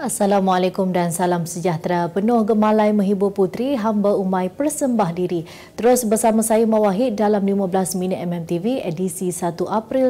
Assalamualaikum dan salam sejahtera. Penuh gemalai menghibur putri, hamba Umay persembah diri. Terus bersama saya Mawahid dalam 15 minit MMTV edisi 1 April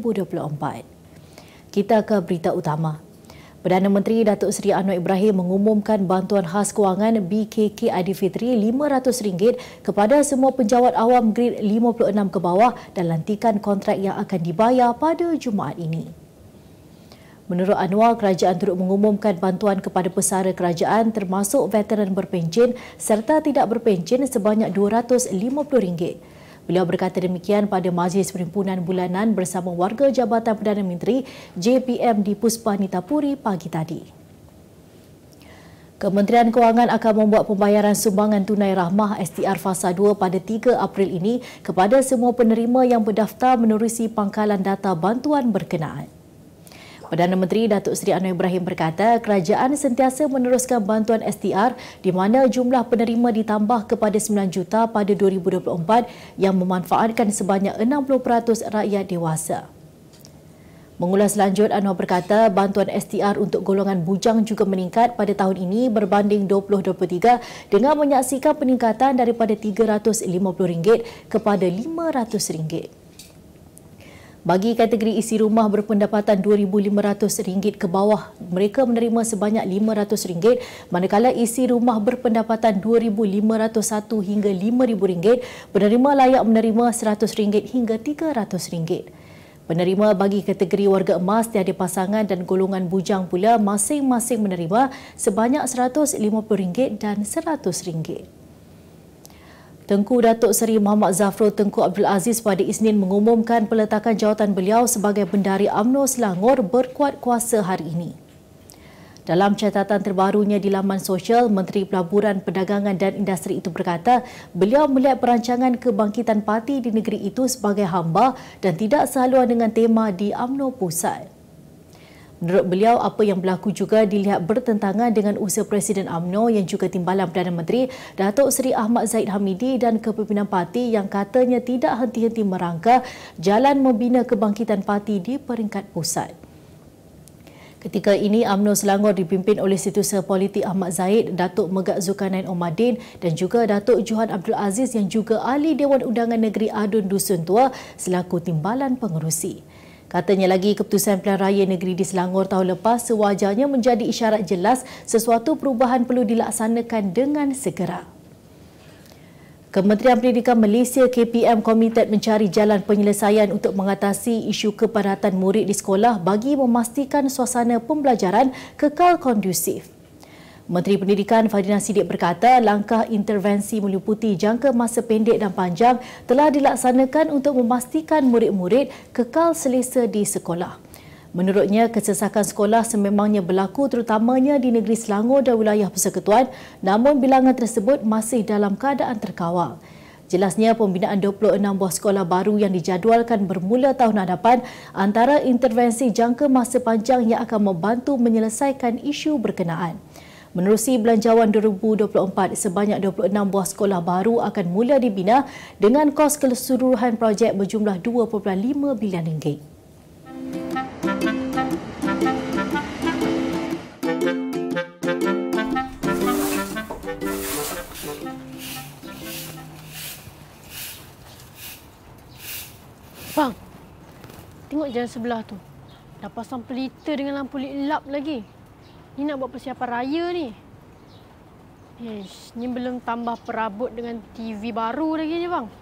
2024. Kita ke berita utama. Perdana Menteri Datuk Seri Anwar Ibrahim mengumumkan bantuan khas kewangan BKK Aidilfitri RM500 kepada semua penjawat awam grade 56 ke bawah dan lantikan kontrak yang akan dibayar pada Jumaat ini. Menurut Anwar, kerajaan turut mengumumkan bantuan kepada pesara kerajaan termasuk veteran berpencen serta tidak berpencen sebanyak RM250. Beliau berkata demikian pada Majlis Perhimpunan Bulanan bersama warga Jabatan Perdana Menteri JPM di Puspanitapuri pagi tadi. Kementerian Kewangan akan membuat pembayaran sumbangan tunai rahmah STR Fasa 2 pada 3 April ini kepada semua penerima yang berdaftar menerusi pangkalan data bantuan berkenaan. Perdana Menteri Datuk Seri Anwar Ibrahim berkata kerajaan sentiasa meneruskan bantuan STR di mana jumlah penerima ditambah kepada 9 juta pada 2024 yang memanfaatkan sebanyak 60% rakyat dewasa. Mengulas lanjut, Anwar berkata bantuan STR untuk golongan bujang juga meningkat pada tahun ini berbanding 2023 dengan menyaksikan peningkatan daripada RM350 kepada RM500. Bagi kategori isi rumah berpendapatan RM2,500 ke bawah, mereka menerima sebanyak RM500, manakala isi rumah berpendapatan RM2,501 hingga RM5,000, penerima layak menerima RM100 hingga RM300. Penerima bagi kategori warga emas, tiada pasangan dan golongan bujang pula masing-masing menerima sebanyak RM150 dan RM100. Tengku Datuk Seri Muhammad Zafrul Tengku Abdul Aziz pada Isnin mengumumkan peletakan jawatan beliau sebagai Bendahari UMNO Selangor berkuat kuasa hari ini. Dalam catatan terbarunya di laman sosial, Menteri Pelaburan, Perdagangan dan Industri itu berkata beliau melihat perancangan kebangkitan parti di negeri itu sebagai hamba dan tidak sehaluan dengan tema di UMNO Pusat. Menurut beliau, apa yang berlaku juga dilihat bertentangan dengan usaha Presiden UMNO yang juga Timbalan Perdana Menteri Datuk Seri Ahmad Zahid Hamidi dan kepimpinan parti yang katanya tidak henti-henti merangka jalan membina kebangkitan parti di peringkat pusat. Ketika ini, UMNO Selangor dipimpin oleh Setiausaha Politik Ahmad Zahid, Datuk Megat Zulkarnain Omadin dan juga Datuk Johan Abdul Aziz yang juga Ahli Dewan Undangan Negeri Adun Dusun Tua selaku Timbalan Pengerusi. Katanya lagi, keputusan Pilihan Raya Negeri di Selangor tahun lepas sewajarnya menjadi isyarat jelas sesuatu perubahan perlu dilaksanakan dengan segera. Kementerian Pendidikan Malaysia KPM komited mencari jalan penyelesaian untuk mengatasi isu kepadatan murid di sekolah bagi memastikan suasana pembelajaran kekal kondusif. Menteri Pendidikan Fadhina Siddiq berkata langkah intervensi meliputi jangka masa pendek dan panjang telah dilaksanakan untuk memastikan murid-murid kekal selesa di sekolah. Menurutnya, kesesakan sekolah sememangnya berlaku terutamanya di negeri Selangor dan wilayah Persekutuan, namun bilangan tersebut masih dalam keadaan terkawal. Jelasnya, pembinaan 26 buah sekolah baru yang dijadualkan bermula tahun hadapan antara intervensi jangka masa panjang yang akan membantu menyelesaikan isu berkenaan. Menerusi Belanjawan 2024, sebanyak 26 buah sekolah baru akan mula dibina dengan kos keseluruhan projek berjumlah RM2.5 bilion. Bang, tengok jalan sebelah tu. Dah pasang pelita dengan lampu lit lap lagi. Ni nak buat persiapan raya ni. Ni belum tambah perabot dengan TV baru lagi ni, bang.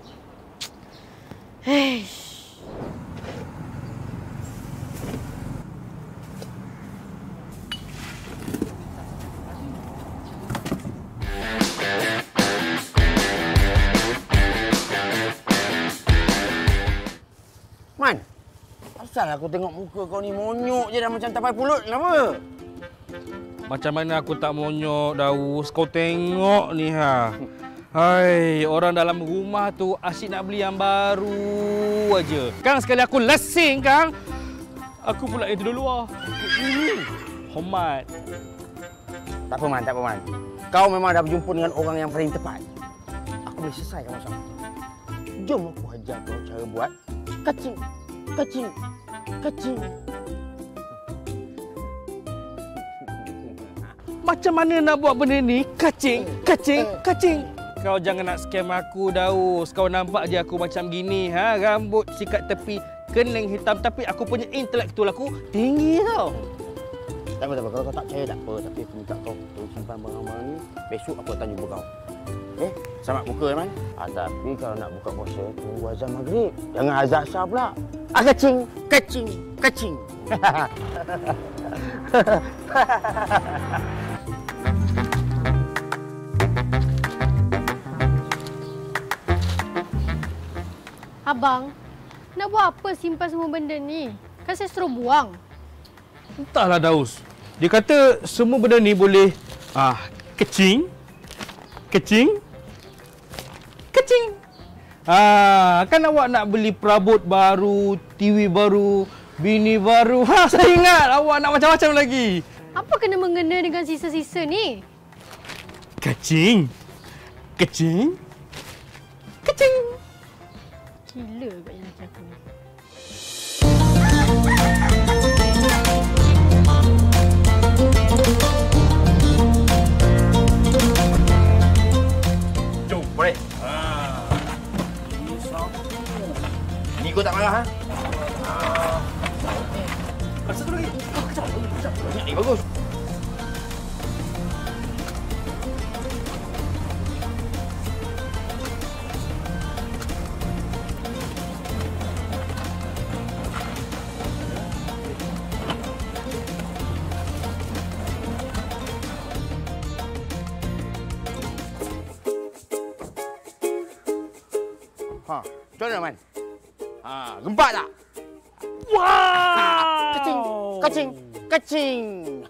Man, asal aku tengok muka kau ni monyok je dah macam tapai pulut. Kenapa? Macam mana aku tak monyok, Daus? Kau tengok ni, ha. Hai, orang dalam rumah tu asyik nak beli yang baru aja. Kang, sekali aku lesing, Kang. Aku pula yang tidur luar. Hormat. Tak apa, Man. Tak apa, Man. Kau memang dah berjumpa dengan orang yang paling tepat. Aku boleh selesaikan masalah. Jom aku ajar kau cara buat kacing, kacing, kacing. Macam mana nak buat benda ni? Kacing. Kau jangan nak scam aku, Daus. Kau nampak je aku macam gini, ha? Rambut sikat tepi, kening hitam. Tapi aku punya intelektual aku tinggi tau. Tak apa. Kalau kau tak percaya tak apa. Tapi aku minta kau simpan barang-barang ni. Besok aku akan jumpa kau. Selamat buka, Man. Tapi kalau nak buka puasa, tunggu azan maghrib. Jangan azan asar pula. Kacing. Abang, nak buat apa simpan semua benda ni? Kan saya suruh buang. Entahlah, Daus. Dia kata semua benda ni boleh kecing. Kan awak nak beli perabot baru, TV baru, bini baru. Saya ingat awak nak macam-macam lagi. Apa kena mengena dengan sisa-sisa ni? Kecing. Gila agaknya laki aku ni. Jom, boleh. Ni kau tak marah, ha? Satu lagi. Kejap. Banyak ni, bagus. Macam mana, Man? Gempak tak? Wow! Kacing.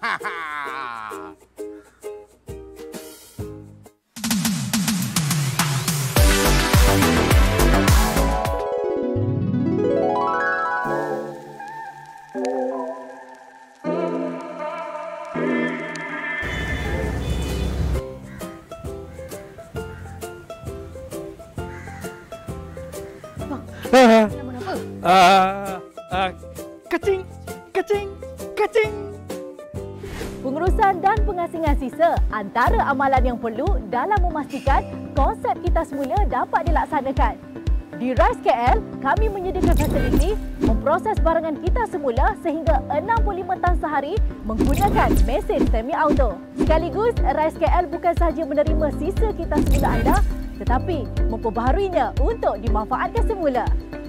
Kacing. Pengurusan dan pengasingan sisa antara amalan yang perlu dalam memastikan konsep kita semula dapat dilaksanakan. Di Rise KL, kami menyediakan fasiliti memproses barangan kita semula sehingga 65 tan sehari menggunakan mesin semi-auto. Sekaligus, Rise KL bukan sahaja menerima sisa kita semula anda, tetapi memperbaharuinya untuk dimanfaatkan semula.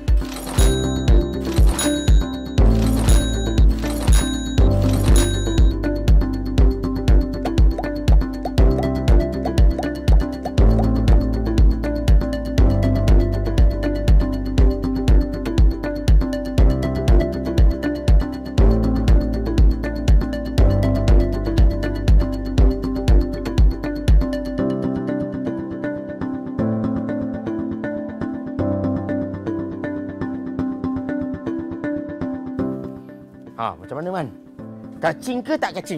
Macam mana, Man? Kacing ke tak kacing?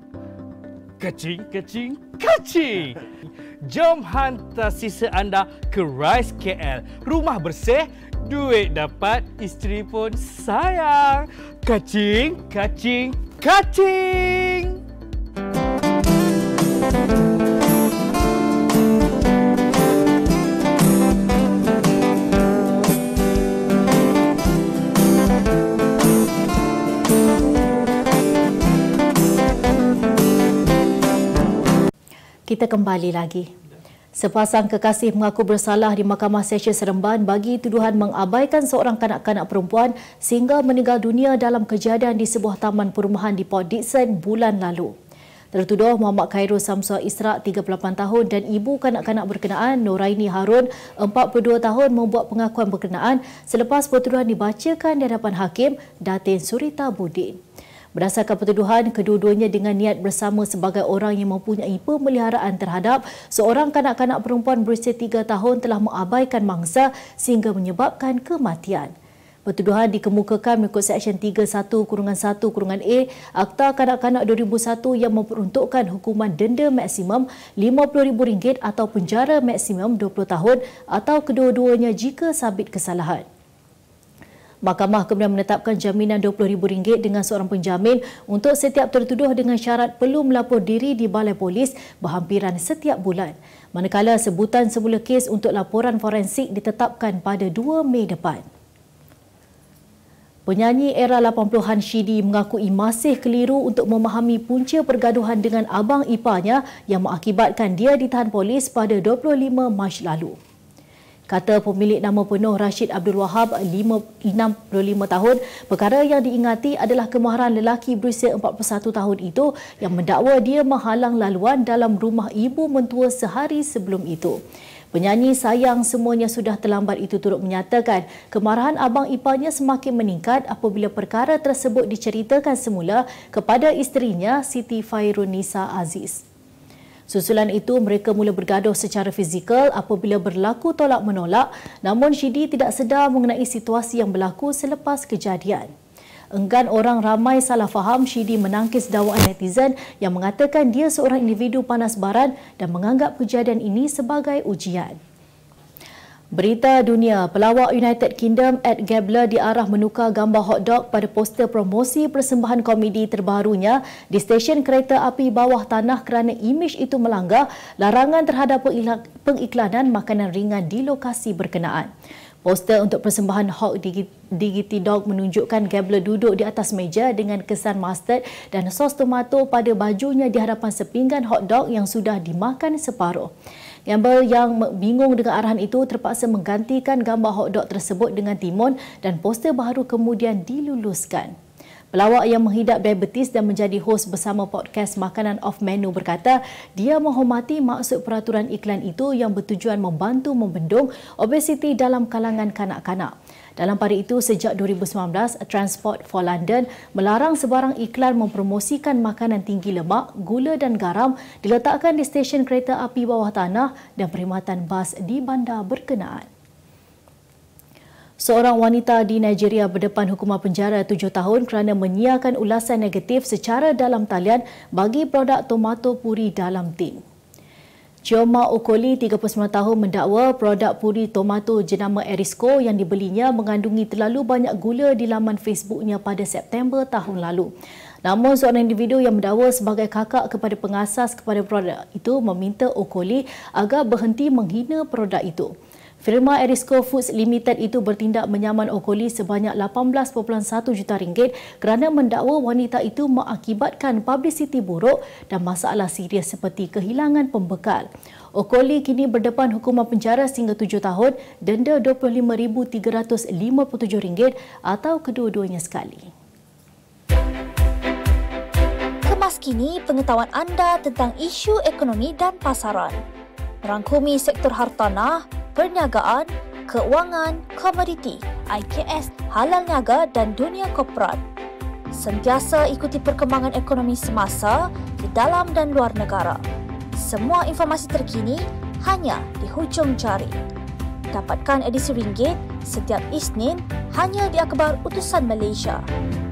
Kacing. Jom hantar sisa anda ke Rise KL. Rumah bersih, duit dapat, isteri pun sayang. Kacing. Kita kembali lagi. Sepasang kekasih mengaku bersalah di Mahkamah Session Seremban bagi tuduhan mengabaikan seorang kanak-kanak perempuan sehingga meninggal dunia dalam kejadian di sebuah taman perumahan di Port Dickson bulan lalu. Tertuduh Muhammad Khairul Samsua Israk, 38 tahun dan ibu kanak-kanak berkenaan Noraini Harun, 42 tahun membuat pengakuan berkenaan selepas pertuduhan dibacakan di hadapan Hakim Datin Surita Budin. Berdasarkan pertuduhan, kedua-duanya dengan niat bersama sebagai orang yang mempunyai pemeliharaan terhadap seorang kanak-kanak perempuan berusia 3 tahun telah mengabaikan mangsa sehingga menyebabkan kematian. Pertuduhan dikemukakan mengikut Seksyen 31-1-A Akta Kanak-Kanak 2001 yang memperuntukkan hukuman denda maksimum RM50,000 atau penjara maksimum 20 tahun atau kedua-duanya jika sabit kesalahan. Mahkamah kemudian menetapkan jaminan RM20,000 dengan seorang penjamin untuk setiap tertuduh dengan syarat perlu melapor diri di balai polis berhampiran setiap bulan. Manakala sebutan semula kes untuk laporan forensik ditetapkan pada 2 Mei depan. Penyanyi era 80-an Shidi mengakui masih keliru untuk memahami punca pergaduhan dengan abang iparnya yang mengakibatkan dia ditahan polis pada 25 Mac lalu. Kata pemilik nama penuh Rashid Abdul Wahab, 65 tahun, perkara yang diingati adalah kemahiran lelaki berusia 41 tahun itu yang mendakwa dia menghalang laluan dalam rumah ibu mentua sehari sebelum itu. Penyanyi sayang semuanya sudah terlambat itu turut menyatakan kemarahan abang iparnya semakin meningkat apabila perkara tersebut diceritakan semula kepada isterinya Siti Fairunisa Aziz. Susulan itu mereka mula bergaduh secara fizikal apabila berlaku tolak-menolak, namun Shidi tidak sedar mengenai situasi yang berlaku selepas kejadian. Enggan orang ramai salah faham, Shidi menangkis dakwaan netizen yang mengatakan dia seorang individu panas baran dan menganggap kejadian ini sebagai ujian. Berita dunia, pelawak United Kingdom Ed Gabler diarah menukar gambar hotdog pada poster promosi persembahan komedi terbarunya di stesen kereta api bawah tanah kerana imej itu melanggar larangan terhadap pengiklanan makanan ringan di lokasi berkenaan. Poster untuk persembahan Hawk Diggity Dog menunjukkan Gabler duduk di atas meja dengan kesan mustard dan sos tomato pada bajunya di hadapan sepinggan hotdog yang sudah dimakan separuh. Gabler yang bingung dengan arahan itu terpaksa menggantikan gambar hotdog tersebut dengan timun dan poster baru kemudian diluluskan. Pelawak yang menghidap diabetes dan menjadi hos bersama podcast Makanan Off Menu berkata dia menghormati maksud peraturan iklan itu yang bertujuan membantu membendung obesiti dalam kalangan kanak-kanak. Dalam pada itu, sejak 2019, Transport for London melarang sebarang iklan mempromosikan makanan tinggi lemak, gula dan garam diletakkan di stesen kereta api bawah tanah dan perkhidmatan bas di bandar berkenaan. Seorang wanita di Nigeria berdepan hukuman penjara 7 tahun kerana menyiarkan ulasan negatif secara dalam talian bagi produk tomato puri dalam tin. Chioma Okoli, 39 tahun, mendakwa produk puri tomato jenama Erisco yang dibelinya mengandungi terlalu banyak gula di laman Facebooknya pada September tahun lalu. Namun, seorang individu yang mendakwa sebagai kakak kepada pengasas kepada produk itu meminta Okoli agar berhenti menghina produk itu. Firma Erisco Foods Limited itu bertindak menyaman Okoli sebanyak 18.1 juta ringgit kerana mendakwa wanita itu mengakibatkan publiciti buruk dan masalah serius seperti kehilangan pembekal. Okoli kini berdepan hukuman penjara sehingga 7 tahun, denda RM25,357 atau kedua-duanya sekali. Kemas kini pengetahuan anda tentang isu ekonomi dan pasaran. Merangkumi sektor hartanah, perniagaan, keuangan, komoditi, IKS, halal niaga dan dunia korporat. Sentiasa ikuti perkembangan ekonomi semasa di dalam dan luar negara. Semua informasi terkini hanya di hujung jari. Dapatkan edisi ringgit setiap Isnin hanya di Akhbar Utusan Malaysia.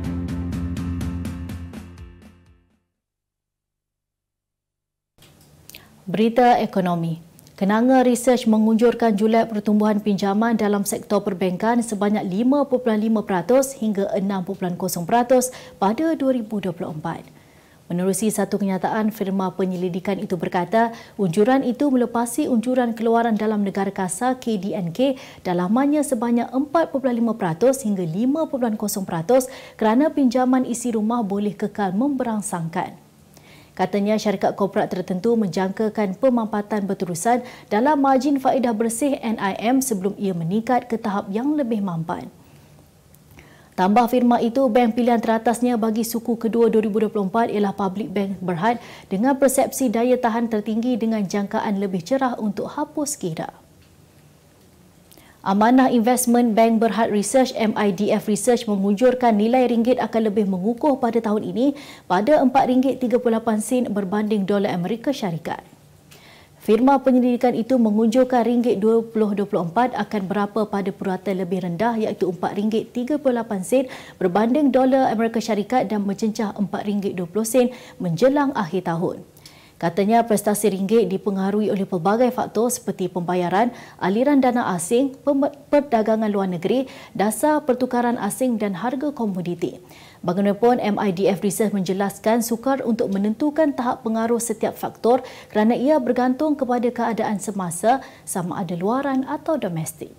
Berita ekonomi. Kenanga Research mengunjurkan Julai pertumbuhan pinjaman dalam sektor perbankan sebanyak 5.5% hingga 6.0% pada 2024. Menerusi satu kenyataan, firma penyelidikan itu berkata unjuran itu melepasi unjuran keluaran dalam negara kasar KDNK dalamannya sebanyak 4.5% hingga 5.0% kerana pinjaman isi rumah boleh kekal memberangsangkan. Katanya syarikat korporat tertentu menjangkakan pemampatan berterusan dalam margin faedah bersih NIM sebelum ia meningkat ke tahap yang lebih mampan. Tambah firma itu, bank pilihan teratasnya bagi suku kedua 2024 ialah Public Bank Berhad dengan persepsi daya tahan tertinggi dengan jangkaan lebih cerah untuk hapus kira. Amanah Investment Bank Berhad Research MIDF Research mengunjurkan nilai ringgit akan lebih mengukuh pada tahun ini pada RM4.38 berbanding dolar Amerika Syarikat. Firma penyelidikan itu mengunjurkan ringgit 2024 akan berapa pada purata lebih rendah iaitu RM4.38 berbanding dolar Amerika Syarikat dan mencecah RM4.20 menjelang akhir tahun. Katanya prestasi ringgit dipengaruhi oleh pelbagai faktor seperti pembayaran, aliran dana asing, perdagangan luar negeri, dasar pertukaran asing dan harga komoditi. Bagaimanapun, MIDF Research menjelaskan sukar untuk menentukan tahap pengaruh setiap faktor kerana ia bergantung kepada keadaan semasa sama ada luaran atau domestik.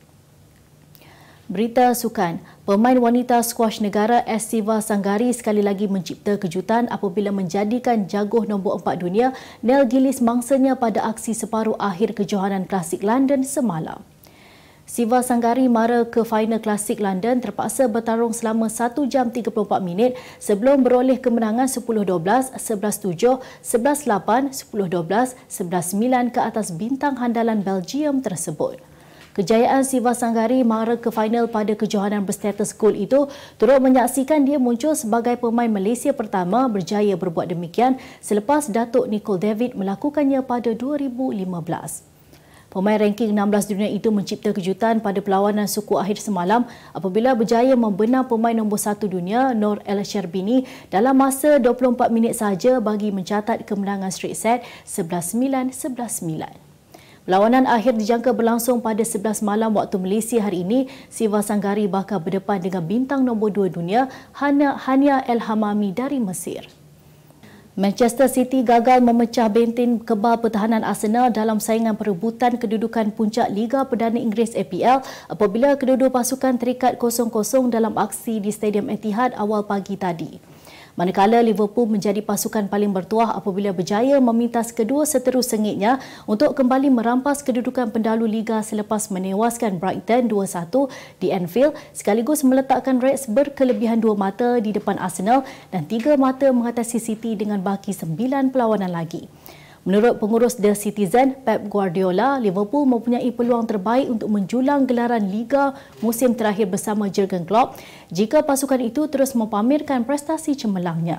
Berita sukan. Pemain wanita skuash negara Siva Sanggari sekali lagi mencipta kejutan apabila menjadikan jaguh nombor 4 dunia Nell Gillies mangsanya pada aksi separuh akhir kejohanan Klasik London semalam. Siva Sanggari mara ke final Klasik London terpaksa bertarung selama 1 jam 34 minit sebelum beroleh kemenangan 10-12, 11-7, 11-8, 10-12, 11-9 ke atas bintang handalan Belgium tersebut. Kejayaan Siva Sanggari mara ke final pada kejohanan berstatus gol itu turut menyaksikan dia muncul sebagai pemain Malaysia pertama berjaya berbuat demikian selepas Datuk Nicole David melakukannya pada 2015. Pemain ranking 16 dunia itu mencipta kejutan pada perlawanan suku akhir semalam apabila berjaya membenam pemain nombor 1 dunia Noor El Sherbini dalam masa 24 minit sahaja bagi mencatat kemenangan straight set 11-9, 11-9. Perlawanan akhir dijangka berlangsung pada 11 malam waktu Malaysia hari ini. Siva Sanggari bakal berdepan dengan bintang nombor 2 dunia Hania El Hamami dari Mesir. Manchester City gagal memecah benteng kebal pertahanan Arsenal dalam saingan perebutan kedudukan puncak Liga Perdana Inggeris APL apabila kedua-dua pasukan terikat 0-0 dalam aksi di Stadium Etihad awal pagi tadi. Manakala Liverpool menjadi pasukan paling bertuah apabila berjaya memintas kedua seteru sengitnya untuk kembali merampas kedudukan pendalu Liga selepas menewaskan Brighton 2-1 di Anfield sekaligus meletakkan Reds berkelebihan 2 mata di depan Arsenal dan 3 mata mengatasi City dengan baki 9 perlawanan lagi. Menurut pengurus The Citizen, Pep Guardiola, Liverpool mempunyai peluang terbaik untuk menjulang gelaran Liga musim terakhir bersama Jurgen Klopp jika pasukan itu terus mempamerkan prestasi cemerlangnya.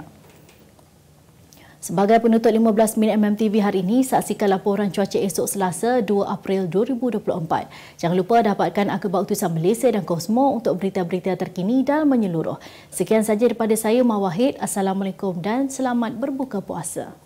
Sebagai penutup 15 minit MMTV hari ini, saksikan laporan cuaca esok Selasa 2 April 2024. Jangan lupa dapatkan akhbar utusan Malaysia dan Kosmo untuk berita-berita terkini dan menyeluruh. Sekian sahaja daripada saya, Mawahid. Assalamualaikum dan selamat berbuka puasa.